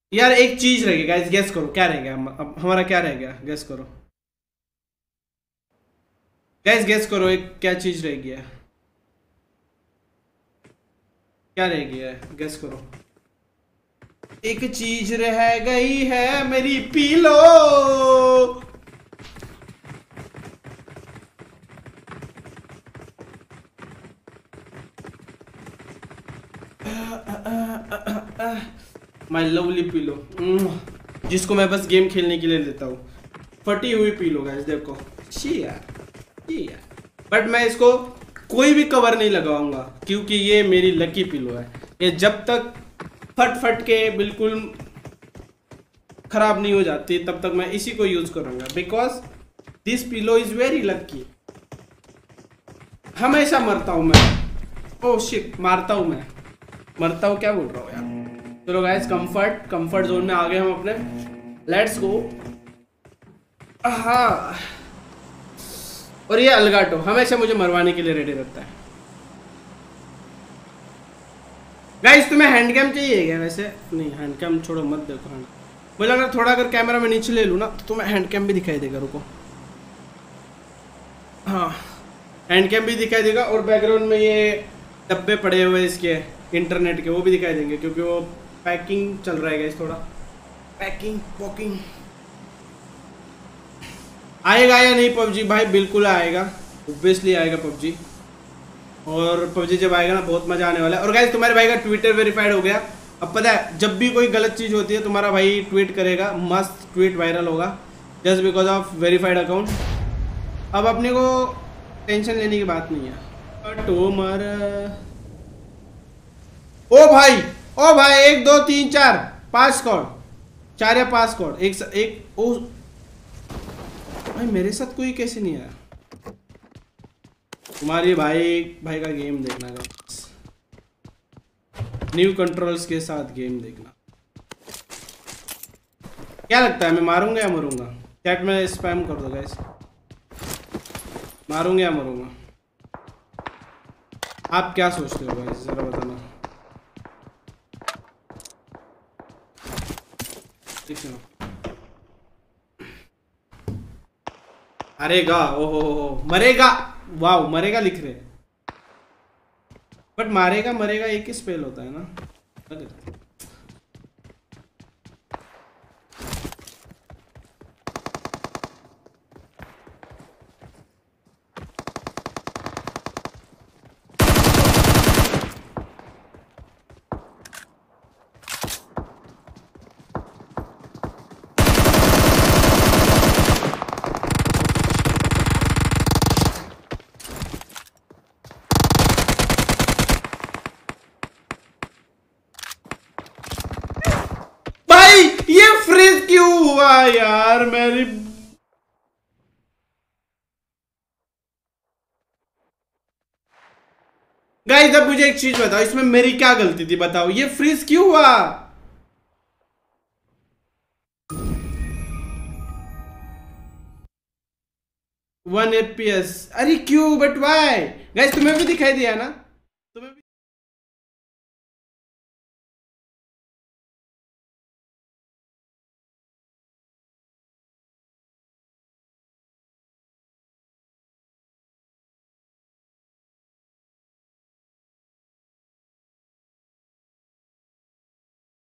यार एक चीज रह गया गाइस, गेस करो क्या रह गया, अब हमारा क्या रह गया, गेस करो गाइस, गेस करो एक क्या चीज रह गया, क्या रह गया है, गेस करो। एक चीज रह गई है मेरी पीलो। माई लवली पीलो, जिसको मैं बस गेम खेलने के लिए लेता हूँ। फटी हुई पीलो गाइस, देखो छी यार, बट मैं इसको कोई भी कवर नहीं लगाऊंगा क्योंकि ये मेरी लकी पिलो है। ये जब तक फट फट के बिल्कुल खराब नहीं हो जाती तब तक मैं इसी को यूज करूंगा, because this pillow is very lucky. हमेशा मरता हूं मैं, ओह शिट, मारता हूं मैं, मरता हूं, क्या बोल रहा हूँ यार। चलो गाइस, कंफर्ट जोन में आ गए हम अपने, लेट्स गो। हाँ, और ये अलगाटो हमेशा मुझे मरवाने के लिए रेडी रहता है। गाइस तुम्हें हैंड कैम चाहिए क्या वैसे? नहीं हैंड कैम छोड़ो, मत देखो हैंड, मुझे लग रहा थोड़ा अगर कैमरा में नीचे ले लूँ ना तो तुम्हें हैंड कैम भी दिखाई देगा, रुको। हाँ, हैंड कैम भी दिखाई देगा और बैकग्राउंड में ये डब्बे पड़े हुए इसके इंटरनेट के, वो भी दिखाई देंगे क्योंकि वो पैकिंग चल रहा है गाइस, थोड़ा पैकिंग वॉकिंग। आएगा या नहीं पबजी? भाई बिल्कुल आएगा, ऑब्वियसली आएगा पबजी। और पबजी जब आएगा ना बहुत मजा आने वाला है। और गाइस तुम्हारे भाई का ट्विटर वेरीफाइड हो गया। अब पता है जब भी कोई गलत चीज़ होती है तुम्हारा भाई ट्वीट करेगा, मस्त ट्वीट वायरल होगा just because of verified account. अब अपने को टेंशन लेने की बात नहीं है। ओ भाई, ओ भाई, 1 2 3 4 5 स्क्वाड, 4 या 5 स्क्वाड, एक ओ भाई, मेरे साथ कोई कैसे नहीं आया? तुम्हारी भाई का गेम देखना का, न्यू कंट्रोल्स के साथ गेम देखना। क्या लगता है मैं मारूंगा या मरूंगा? चैट में स्पैम कर दो गाइस, मारूंगा या मरूंगा? आप क्या सोचते हो गाइस, जरा बताना। मरेगा, ओहो मरेगा, वाह मरेगा लिख रहे, बट मारेगा मरेगा एक ही स्पेल होता है ना। ये फ्रीज क्यों हुआ यार मेरी? गाइस अब मुझे एक चीज बताओ, इसमें मेरी क्या गलती थी बताओ, ये फ्रीज क्यों हुआ? 1 FPS, अरे क्यों, बट वाई? गाइस तुम्हें भी दिखाई दिया ना, तुम्हें भी